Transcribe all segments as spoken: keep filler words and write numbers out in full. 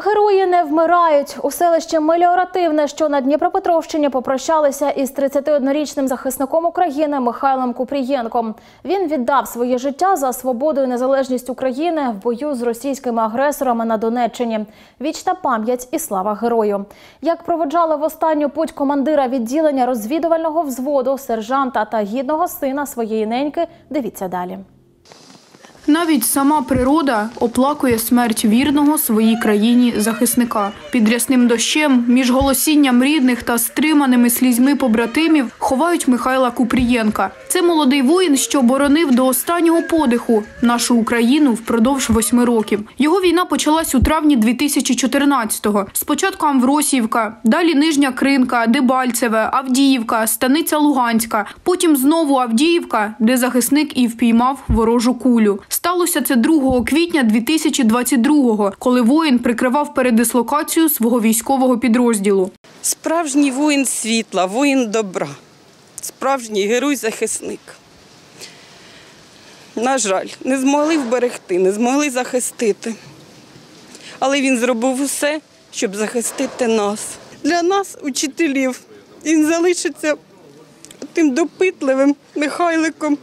Герої не вмирають. У селищі Меліоративне, що на Дніпропетровщині, попрощалися із тридцятиоднорічним захисником України Михайлом Купрієнком. Він віддав своє життя за свободу і незалежність України в бою з російськими агресорами на Донеччині. Вічна пам'ять і слава герою. Як проводжали в останню путь командира відділення розвідувального взводу, сержанта та гідного сина своєї неньки, дивіться далі. Навіть сама природа оплакує смерть вірного своїй країні захисника. Під рясним дощем, між голосінням рідних та стриманими слізьми побратимів ховають Михайла Купрієнка. Це молодий воїн, що боронив до останнього подиху нашу Україну впродовж восьми років. Його війна почалась у травні дві тисячі чотирнадцятого. Спочатку Амвросіївка, далі Нижня Кринка, Дебальцеве, Авдіївка, Станиця Луганська. Потім знову Авдіївка, де захисник і впіймав ворожу кулю. Сталося це другого квітня дві тисячі двадцять другого, коли воїн прикривав передислокацію свого військового підрозділу. Справжній воїн світла, воїн добра, справжній герой-захисник. На жаль, не змогли вберегти, не змогли захистити. Але він зробив усе, щоб захистити нас. Для нас, учителів, він залишиться тим допитливим Михайликом,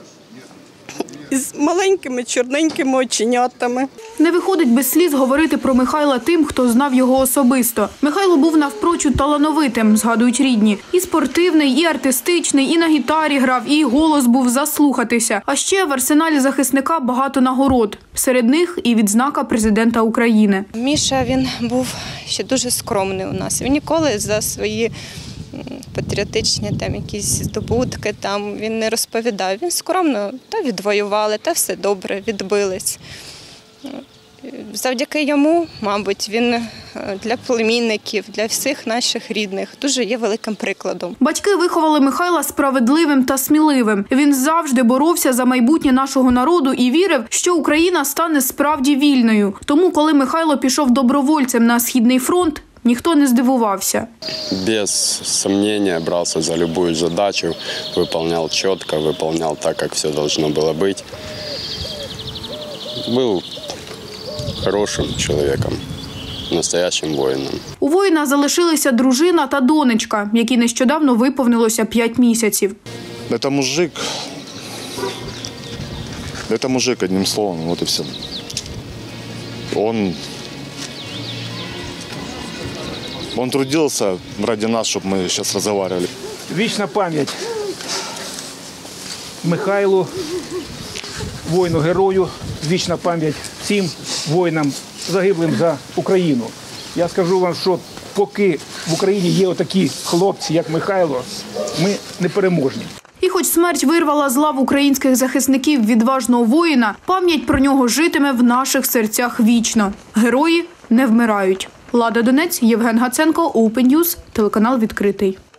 з маленькими чорненькими оченятами. Не виходить без сліз говорити про Михайла тим, хто знав його особисто. Михайло був навпрочуд талановитим, згадують рідні. І спортивний, і артистичний, і на гітарі грав, і голос був заслухатися. А ще в арсеналі захисника багато нагород. Серед них і відзнака президента України. Міша, він був ще дуже скромний у нас. Він ніколи за свої патріотичні там якісь здобутки там він не розповідав. Він скромно, та відвоювали, та все добре, відбились. Завдяки йому, мабуть, він для племінників, для всіх наших рідних дуже є великим прикладом. Батьки виховали Михайла справедливим та сміливим. Він завжди боровся за майбутнє нашого народу і вірив, що Україна стане справді вільною. Тому, коли Михайло пішов добровольцем на Східний фронт, ніхто не здивувався. Без сомнения брался за любую задачу, выполнял четко, выполнял так, как все должно было быть. Был хорошим человеком, настоящим воїном. У воїна залишилися дружина та донечка, якій нещодавно виповнилося п'ять місяців. Це мужик. Це мужик, одним словом, от і все. Он... Он трудился ради нас, чтобы мы сейчас разговаривали. Вічна пам'ять Михайлу, воїну-герою, вічна пам'ять всім воїнам, загиблим за Україну. Я скажу вам, що поки в Україні є отакі хлопці, як Михайло, ми непереможні. І хоч смерть вирвала з лав українських захисників відважного воїна, пам'ять про нього житиме в наших серцях вічно. Герої не вмирають. Лада Донець, Євген Гаценко, Open News, телеканал «Відкритий».